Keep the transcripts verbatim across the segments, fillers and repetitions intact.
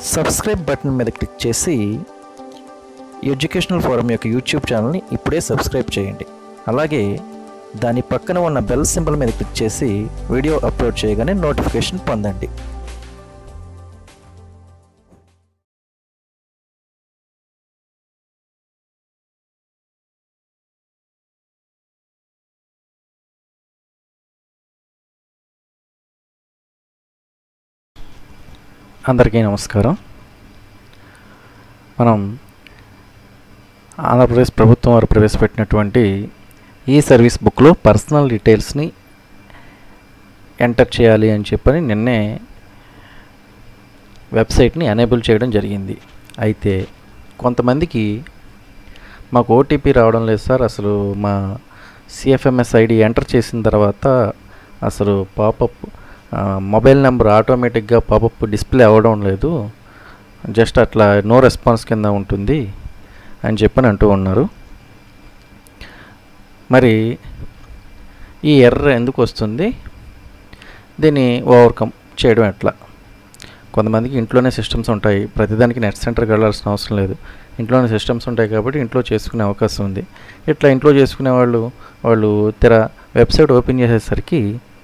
Subscribe button మీద click చేసి educational forum యొక్క యూట్యూబ్ ఛానల్ని ఇప్పుడే సబ్స్క్రైబ్ చేయండి. అలాగే దాని పక్కన ఉన్న బెల్ సింబల్ మీద క్లిక్ చేసి వీడియో అప్లోడ్ చేయగానే నోటిఫికేషన్ పొందండి. అందరికీ నమస్కారం. మనం ఆంధ్రప్రదేశ్ ప్రభుత్వం వారు ప్రవేశపెట్టినటువంటి ఈ సర్వీస్ బుక్లో పర్సనల్ డీటెయిల్స్ని ఎంటర్ చేయాలి అని చెప్పని నిన్నే వెబ్సైట్ని ఎనేబుల్ చేయడం జరిగింది. అయితే కొంతమందికి మాకు ఓటీపీ రావడం లేదు సార్, అసలు మా సిఎఫ్ఎంఎస్ ఐడి ఎంటర్ చేసిన తర్వాత అసలు పాపప్ మొబైల్ నెంబర్ ఆటోమేటిక్గా పాపప్ డిస్ప్లే అవ్వడం లేదు, జస్ట్ అట్లా నో రెస్పాన్స్ కింద ఉంటుంది అని చెప్పని అంటూ ఉన్నారు. మరి ఈ ఎర్రర్ ఎందుకు వస్తుంది, దీన్ని ఓవర్కమ్ చేయడం ఎట్లా? కొంతమందికి ఇంట్లోనే సిస్టమ్స్ ఉంటాయి, ప్రతిదానికి నెట్ సెంటర్కి వెళ్ళాల్సిన అవసరం లేదు, ఇంట్లోనే సిస్టమ్స్ ఉంటాయి కాబట్టి ఇంట్లో చేసుకునే అవకాశం ఉంది. ఇట్లా ఇంట్లో చేసుకునే వాళ్ళు వాళ్ళు తెర వెబ్సైట్ ఓపెన్ చేసేసరికి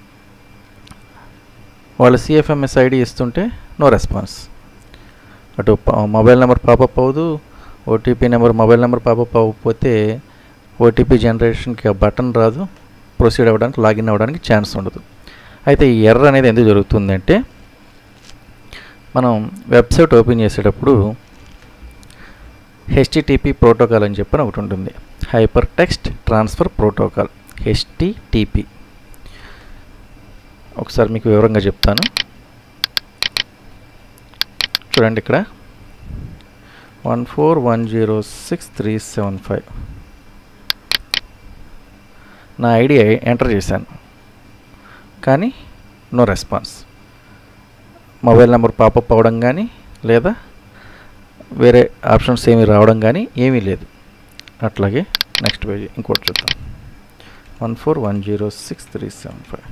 వాళ్ళ సిఎఫ్ఎంఎస్ ఐడి ఇస్తుంటే నో రెస్పాన్స్, అటు మొబైల్ నెంబర్ పాపప్ అవ్వదు, OTP number mobile number popup అవ్వకపోతే ఓటీపీ జనరేషన్కి ఆ బటన్ రాదు, ప్రొసీడ్ అవ్వడానికి లాగిన్ అవ్వడానికి ఛాన్స్ ఉండదు. అయితే ఈ ఎర్రర్ అనేది ఎందుకు జరుగుతుందంటే, మనం వెబ్సైట్ ఓపెన్ చేసేటప్పుడు హెచ్టిటిపి ప్రోటోకాల్ అని చెప్పని ఒకటి ఉంటుంది, hyper text transfer protocol HTTP. ఒకసారి మీకు వివరంగా చెప్తాను చూడండి. ఇక్కడ one four one zero six three seven five నా ఐడి ఎంటర్ చేశాను, కానీ no response. Mobile number popup అవ్వడం కానీ లేదా వేరే ఆప్షన్స్ ఏమీ రావడం కానీ ఏమీ లేదు. అట్లాగే నెక్స్ట్ పేజ్ ఇంకోటి చూద్దాం, one four one zero six three seven five.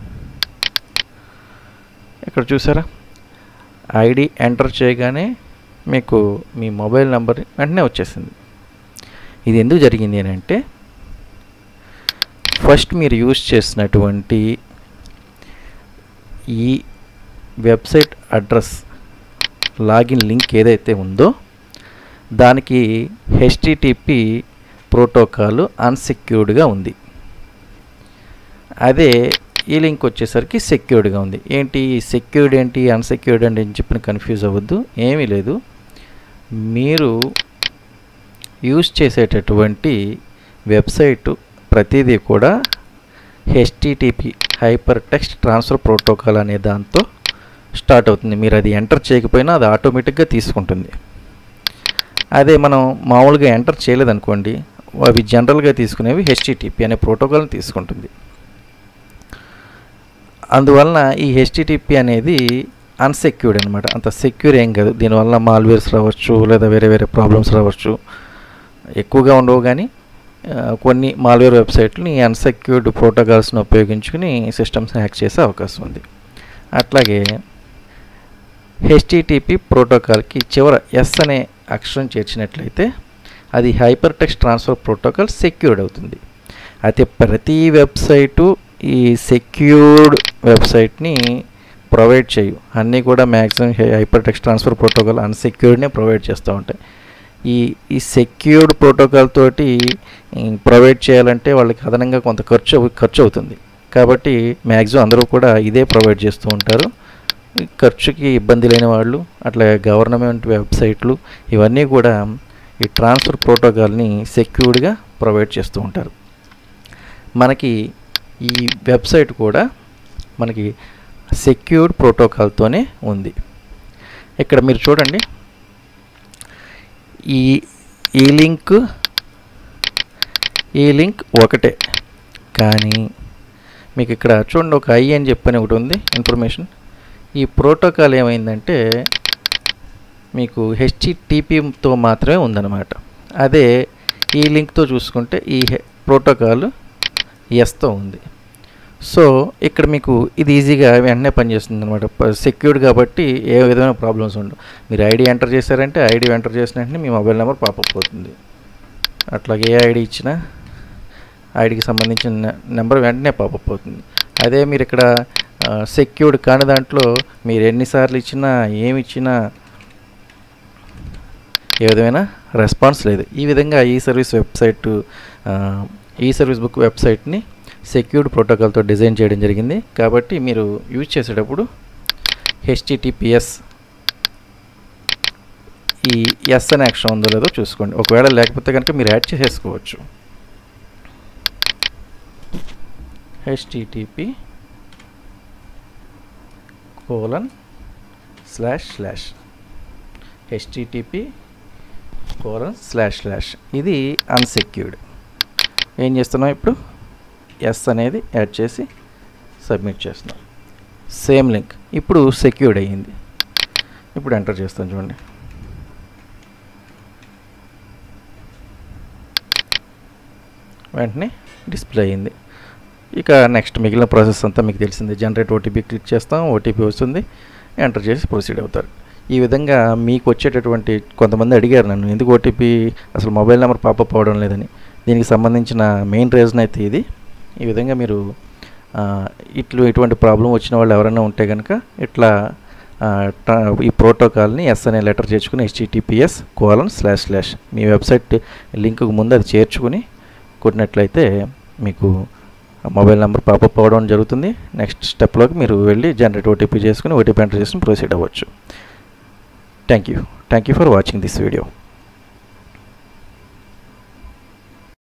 ఇక్కడ చూసారా, ఐడి ఎంటర్ చేయగానే మీకు మీ మొబైల్ నెంబర్ వెంటనే వచ్చేసింది. ఇది ఎందుకు జరిగింది అని అంటే, ఫస్ట్ మీరు యూజ్ చేసినటువంటి ఈ వెబ్సైట్ అడ్రస్ లాగిన్ లింక్ ఏదైతే ఉందో దానికి హెచ్టిటిపి ప్రోటోకాల్ అన్సెక్యూర్డ్గా ఉంది. అదే ఈ లింక్ వచ్చేసరికి సెక్యూర్డ్గా ఉంది. ఏంటి సెక్యూర్డ్ ఏంటి అన్సెక్యూర్డ్ అంటే అని చెప్పిన కన్ఫ్యూజ్ అవ్వద్దు, ఏమీ లేదు. మీరు యూజ్ చేసేటటువంటి వెబ్సైట్ ప్రతిదీ కూడా HTTP hyper text transfer protocol అనే దాంతో స్టార్ట్ అవుతుంది. మీరు అది ఎంటర్ చేయకపోయినా అది ఆటోమేటిక్గా తీసుకుంటుంది. అదే మనం మామూలుగా ఎంటర్ చేయలేదనుకోండి, అవి జనరల్గా తీసుకునేవి హెచ్టిటిపి అనే ప్రోటోకాల్ని తీసుకుంటుంది. అందువలన ఈ హెచ్టిటిపి అనేది అన్సెక్యూర్డ్ అనమాట, అంత సెక్యూర్ ఏం కాదు. దీనివల్ల మాల్వేర్స్ రావచ్చు లేదా వేరే వేరే ప్రాబ్లమ్స్ రావచ్చు, ఎక్కువగా ఉండవు. కానీ కొన్ని మాల్వేర్ వెబ్సైట్ని అన్సెక్యూర్డ్ ప్రోటోకాల్స్ని ఉపయోగించుకుని సిస్టమ్స్ని హ్యాక్ చేసే అవకాశం ఉంది. అట్లాగే హెచ్టిటిపి ప్రోటోకాల్కి చివర ఎస్ అనే అక్షరం చేర్చినట్లయితే అది hyper text transfer protocol secured అవుతుంది. అయితే ప్రతి వెబ్సైటు ఈ సెక్యూర్డ్ వెబ్సైట్ని ప్రొవైడ్ చేయు, అన్నీ కూడా maximum hyper text transfer protocol అన్సెక్యూర్డ్నే ప్రొవైడ్ చేస్తూ ఉంటాయి. ఈ ఈ సెక్యూర్డ్ ప్రోటోకాల్ తోటి ప్రొవైడ్ చేయాలంటే వాళ్ళకి అదనంగా కొంత ఖర్చు ఖర్చు అవుతుంది. కాబట్టి మ్యాక్సిమం అందరూ కూడా ఇదే ప్రొవైడ్ చేస్తూ ఉంటారు. ఖర్చుకి ఇబ్బంది లేని వాళ్ళు, అట్లా గవర్నమెంట్ వెబ్సైట్లు ఇవన్నీ కూడా ఈ ట్రాన్స్ఫర్ ప్రోటోకాల్ని సెక్యూర్డ్గా ప్రొవైడ్ చేస్తూ ఉంటారు. మనకి ఈ వెబ్సైట్ కూడా మనకి సెక్యూర్డ్ ప్రోటోకాల్తోనే ఉంది. ఇక్కడ మీరు చూడండి, ఈ ఈ లింక్ ఈ లింక్ ఒకటే, కానీ మీకు ఇక్కడ చూడండి ఒక ఐ అని చెప్పని ఒకటి ఉంది ఇన్ఫర్మేషన్. ఈ ప్రోటోకాల్ ఏమైందంటే మీకు హెచ్టిటిపితో మాత్రమే ఉందన్నమాట. అదే ఈ లింక్తో చూసుకుంటే ఈ ప్రోటోకాల్ ఎస్తో ఉంది. సో ఇక్కడ మీకు ఇది ఈజీగా వెంటనే పనిచేస్తుంది అనమాట. సెక్యూర్డ్ కాబట్టి ఏ విధమైన ప్రాబ్లమ్స్ ఉండవు. మీరు ఐడి ఎంటర్ చేశారంటే ఐడి ఎంటర్ చేసిన వెంటనే మీ మొబైల్ నెంబర్ పాపప్ అవుతుంది. అట్లాగే ఏ ఐడి ఇచ్చినా ఐడికి సంబంధించిన నెంబర్ వెంటనే పాపప్ అవుతుంది. అదే మీరు ఇక్కడ సెక్యూర్డ్ కాని దాంట్లో మీరు ఎన్నిసార్లు ఇచ్చినా ఏమి ఇచ్చినా ఏ విధమైన రెస్పాన్స్ లేదు. ఈ విధంగా ఈ సర్వీస్ వెబ్సైట్ ఈ సర్వీస్ బుక్ వెబ్సైట్ని సెక్యూర్డ్ ప్రోటోకాల్తో డిజైన్ చేయడం జరిగింది. కాబట్టి మీరు యూజ్ చేసేటప్పుడు హెచ్టిటిపిఎస్ ఈ ఎస్ అనే అక్షరం ఉందో లేదో చూసుకోండి. ఒకవేళ లేకపోతే కనుక మీరు యాడ్ చేసేసుకోవచ్చు. HTTP colon slash slash HTTP colon slash slash ఇది అన్సెక్యూర్డ్. ఏం చేస్తున్నాం ఇప్పుడు ఎస్ అనేది యాడ్ చేసి సబ్మిట్ చేస్తున్నాం. సేమ్ లింక్ ఇప్పుడు సెక్యూర్డ్ అయ్యింది. ఇప్పుడు ఎంటర్ చేస్తాం చూడండి. వెంటనే డిస్ప్లే అయ్యింది. ఇక నెక్స్ట్ మిగిలిన ప్రాసెస్ అంతా మీకు తెలిసింది. జనరేట్ ఓటీపీ క్లిక్ చేస్తాం, ఓటీపీ వస్తుంది, ఎంటర్ చేసి ప్రొసీడ్ అవుతారు. ఈ విధంగా మీకు వచ్చేటటువంటి కొంతమంది అడిగారు నన్ను ఎందుకు ఓటీపీ అసలు మొబైల్ నెంబర్ పాపప్ అవ్వడం లేదని. దీనికి సంబంధించిన మెయిన్ రీజన్ అయితే ఇది. ఈ విధంగా మీరు ఇట్లు ఇటువంటి ప్రాబ్లం వచ్చిన వాళ్ళు ఎవరైనా ఉంటే కనుక ఇట్లా ఈ ప్రోటోకాల్ని ఎస్ అనే లెటర్ చేర్చుకుని హెచ్టిటిపిఎస్ కోలన్ స్లాష్ స్లాష్ మీ వెబ్సైట్ లింక్కు ముందు అది చేర్చుకుని కొట్టినట్లయితే మీకు మొబైల్ నెంబర్ పాపప్ అవ్వడం జరుగుతుంది. నెక్స్ట్ స్టెప్లోకి మీరు వెళ్ళి జనరేట్ ఓటీపీ చేసుకుని ఓటీపీ ఎంటర్ చేసుకుని ప్రొసీడ్ అవ్వచ్చు. Thank you thank you for watching this video.